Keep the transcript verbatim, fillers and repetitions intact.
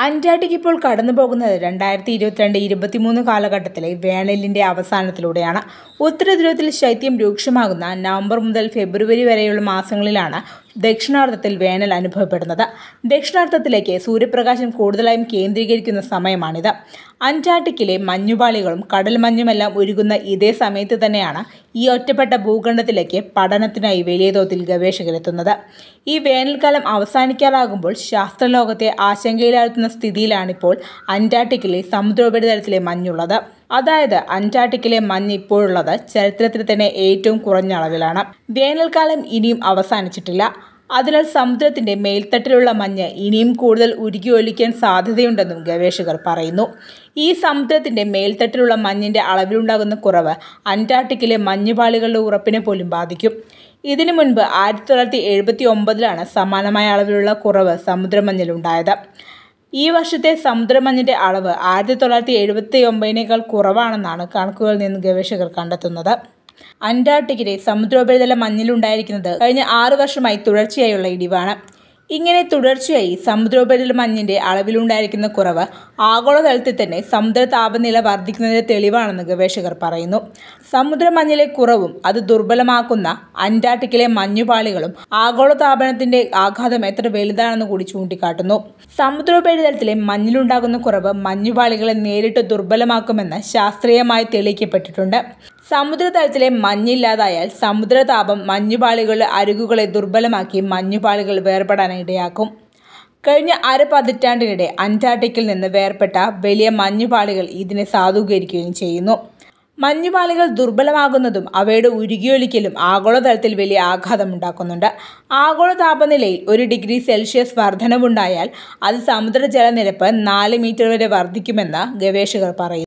Antarctica ഇപ്പോൾ കടന്നുപോകുന്നത് രണ്ടായിരത്തി ഇരുപത്തിരണ്ട് ഇരുപത്തിമൂന്ന് കാലഘട്ടത്തിലെ വേനലിന്റെ അവസാനത്തിലൂടെയാണ്. ഉത്തരധ്രുവത്തിൽ ശൈത്യം രൂക്ഷമാകുന്ന നവംബർ മുതൽ ഫെബ്രുവരി വരെയുള്ള മാസങ്ങളിലാണ് ദക്ഷിണാർദ്ധത്തിൽ വേനൽ അനുഭവപ്പെടുന്നത്. ദക്ഷിണാർദ്ധത്തിലേക്ക് സൂര്യപ്രകാശം കൂടുതലായും കേന്ദ്രീകരിക്കുന്ന സമയമാണിത്. അന്റാർട്ടിക്കയിലെ മഞ്ഞുപാളികളും കടൽ മഞ്ഞുമെല്ലാം ഉരുകുന്ന ഇതേ സമയത്ത് തന്നെയാണ് ഈ ഒറ്റപ്പെട്ട ഭൂഖണ്ഡത്തിലേക്ക് പഠനത്തിനായി വലിയ തോതിൽ ഗവേഷകരെത്തുന്നത്. ഈ വേനൽക്കാലം അവസാനിക്കാറാകുമ്പോൾ ശാസ്ത്രലോകത്തെ ആശങ്കയിലാഴ്ത്തുന്ന സ്ഥിതിയിലാണിപ്പോൾ അന്റാർട്ടിക്കയിലെ സമുദ്രോപരിതലത്തിലെ മഞ്ഞുള്ളത്. അതായത് അന്റാർട്ടിക്കയിലെ മഞ്ഞ് ഇപ്പോഴുള്ളത് ചരിത്രത്തിൽ തന്നെ ഏറ്റവും കുറഞ്ഞ അളവിലാണ്. വേനൽക്കാലം ഇനിയും അവസാനിച്ചിട്ടില്ല. അതിനാൽ സമുദ്രത്തിന്റെ മേൽത്തട്ടിലുള്ള മഞ്ഞ് ഇനിയും കൂടുതൽ ഉരുകിയൊലിക്കാൻ സാധ്യതയുണ്ടെന്നും ഗവേഷകർ പറയുന്നു. ഈ സമുദ്രത്തിന്റെ മേൽത്തട്ടിലുള്ള മഞ്ഞിന്റെ അളവിലുണ്ടാകുന്ന കുറവ് അന്റാർട്ടിക്കയിലെ മഞ്ഞുപാളികളുടെ ഉറപ്പിനെ പോലും ബാധിക്കും. ഇതിനു മുൻപ് ആയിരത്തി തൊള്ളായിരത്തി എഴുപത്തി ഒമ്പതിലാണ് സമാനമായ അളവിലുള്ള കുറവ് സമുദ്രമഞ്ഞിലുണ്ടായത്. ഈ വർഷത്തെ സമുദ്രമഞ്ഞിന്റെ അളവ് ആയിരത്തി തൊള്ളായിരത്തി എഴുപത്തി ഒമ്പതിനേക്കാൾ കുറവാണെന്നാണ് കണക്കുകളിൽ നിന്ന് ഗവേഷകർ കണ്ടെത്തുന്നത്. അന്റാർട്ടിക്കയിലെ സമുദ്രോപരിതല മഞ്ഞിലുണ്ടായിരിക്കുന്നത് കഴിഞ്ഞ ആറു വർഷമായി തുടർച്ചയായുള്ള ഇടിവാണ്. ഇങ്ങനെ തുടർച്ചയായി സമുദ്രോപരിതല മഞ്ഞിന്റെ അളവിലുണ്ടായിരിക്കുന്ന കുറവ് ആഗോളതലത്തിൽ തന്നെ സമുദ്ര താപനില വർദ്ധിക്കുന്നതിന്റെ തെളിവാണെന്ന് ഗവേഷകർ പറയുന്നു. സമുദ്രമഞ്ഞിലെ കുറവും അത് ദുർബലമാക്കുന്ന അന്റാർട്ടിക്കയിലെ മഞ്ഞുപാളികളും ആഗോളതാപനത്തിന്റെ ആഘാതം എത്ര വലുതാണെന്ന് കൂടി ചൂണ്ടിക്കാട്ടുന്നു. സമുദ്രോപരിതലത്തിലെ മഞ്ഞിലുണ്ടാകുന്ന കുറവ് മഞ്ഞുപാളികളെ നേരിട്ട് ദുർബലമാക്കുമെന്ന് ശാസ്ത്രീയമായി തെളിയിക്കപ്പെട്ടിട്ടുണ്ട്. സമുദ്രതലത്തിലെ മഞ്ഞില്ലാതായാൽ സമുദ്രതാപം മഞ്ഞുപാളികളുടെ അരികുകളെ ദുർബലമാക്കി മഞ്ഞുപാളികൾ വേർപെടാൻ ഇടയാക്കും. കഴിഞ്ഞ അര പതിറ്റാണ്ടിനിടെ അന്റാർട്ടിക്കയിൽ നിന്ന് വേർപെട്ട വലിയ മഞ്ഞുപാളികൾ ഇതിനെ സാധൂകരിക്കുകയും ചെയ്യുന്നു. മഞ്ഞുപാളികൾ ദുർബലമാകുന്നതും അവയുടെ ഉരുകിയൊലിക്കലും ആഗോളതലത്തിൽ വലിയ ആഘാതമുണ്ടാക്കുന്നുണ്ട്. ആഗോള താപനിലയിൽ ഒരു ഡിഗ്രി സെൽഷ്യസ് വർധനവുണ്ടായാൽ അത് സമുദ്ര ജലനിരപ്പ് നാല് മീറ്റർ വരെ വർദ്ധിക്കുമെന്ന് ഗവേഷകർ പറയുന്നു.